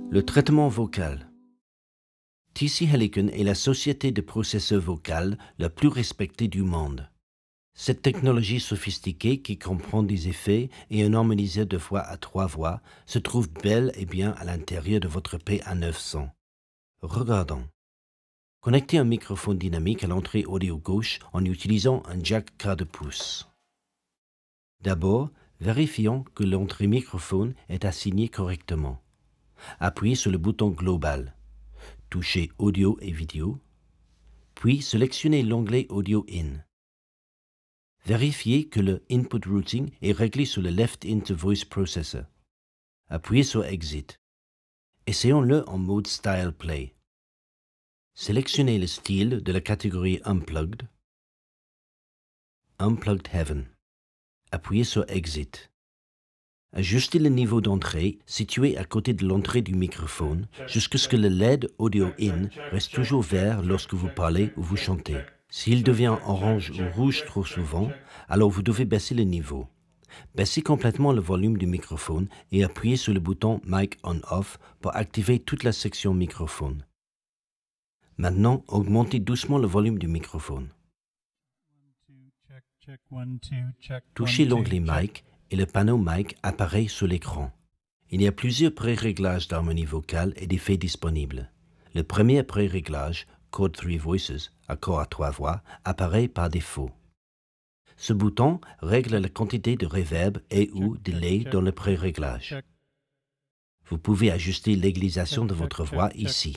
Le traitement vocal. TC Helicon est la société de processeurs vocaux la plus respectée du monde. Cette technologie sophistiquée qui comprend des effets et un harmoniseur de voix à 3 voix se trouve bel et bien à l'intérieur de votre PA900. Regardons. Connectez un microphone dynamique à l'entrée audio gauche en utilisant un jack 4 pouces. D'abord, vérifions que l'entrée microphone est assignée correctement. Appuyez sur le bouton Global. Touchez Audio et Vidéo, puis sélectionnez l'onglet Audio In. Vérifiez que le Input Routing est réglé sur le Left Into Voice Processor. Appuyez sur Exit. Essayons-le en mode Style Play. Sélectionnez le style de la catégorie Unplugged, Unplugged Heaven. Appuyez sur Exit. Ajustez le niveau d'entrée situé à côté de l'entrée du microphone jusqu'à ce que le LED Audio In reste toujours vert lorsque vous parlez ou vous chantez. S'il devient orange ou rouge trop souvent, alors vous devez baisser le niveau. Baissez complètement le volume du microphone et appuyez sur le bouton Mic On-Off pour activer toute la section microphone. Maintenant, augmentez doucement le volume du microphone. Touchez l'onglet Mic et le panneau Mic apparaît sur l'écran. Il y a plusieurs pré-réglages d'harmonie vocale et d'effets disponibles. Le premier pré-réglage, Chord 3 Voices, accord à 3 voix, apparaît par défaut. Ce bouton règle la quantité de reverb et ou delay dans le pré-réglage. Vous pouvez ajuster l'égalisation de votre voix ici.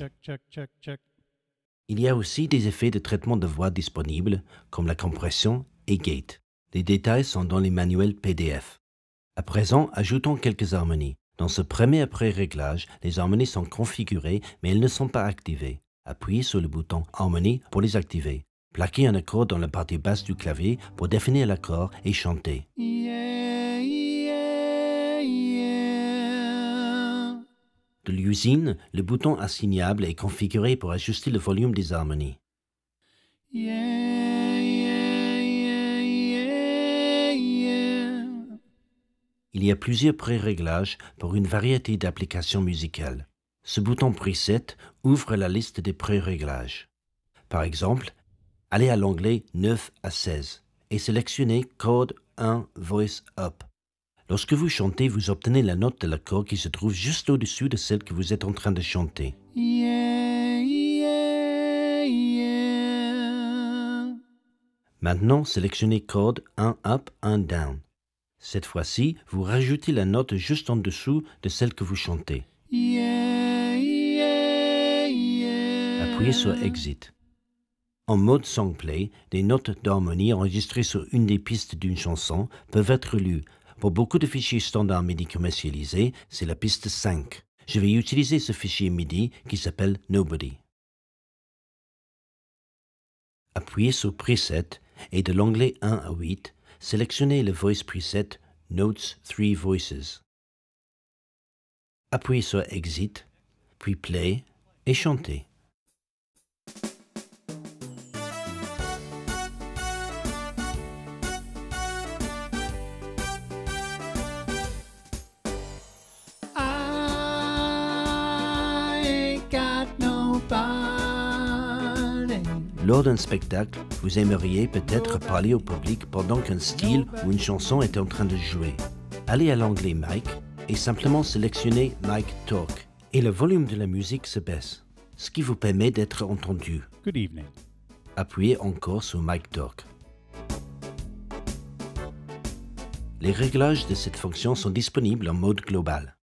Il y a aussi des effets de traitement de voix disponibles, comme la compression et gate. Les détails sont dans les manuels PDF. À présent, ajoutons quelques harmonies. Dans ce premier pré-réglage, les harmonies sont configurées, mais elles ne sont pas activées. Appuyez sur le bouton Harmonie pour les activer. Plaquez un accord dans la partie basse du clavier pour définir l'accord et chanter. De l'usine, le bouton assignable est configuré pour ajuster le volume des harmonies. Il y a plusieurs pré-réglages pour une variété d'applications musicales. Ce bouton Preset ouvre la liste des pré-réglages. Par exemple, allez à l'onglet 9 à 16 et sélectionnez Chord 1 Voice Up. Lorsque vous chantez, vous obtenez la note de l'accord qui se trouve juste au-dessus de celle que vous êtes en train de chanter. Maintenant, sélectionnez Chord 1 Up, 1 Down. Cette fois-ci, vous rajoutez la note juste en dessous de celle que vous chantez. Appuyez sur Exit. En mode Songplay, des notes d'harmonie enregistrées sur une des pistes d'une chanson peuvent être lues. Pour beaucoup de fichiers standards MIDI commercialisés, c'est la piste 5. Je vais utiliser ce fichier MIDI qui s'appelle Nobody. Appuyez sur Preset et de l'onglet 1 à 8, sélectionnez le Voice Preset Notes 3 Voices. Appuyez sur Exit, puis Play et chantez. Lors d'un spectacle, vous aimeriez peut-être parler au public pendant qu'un style ou une chanson est en train de jouer. Allez à l'onglet Mic et simplement sélectionnez Mic Talk et le volume de la musique se baisse, ce qui vous permet d'être entendu. Good evening. Appuyez encore sur Mic Talk. Les réglages de cette fonction sont disponibles en mode global.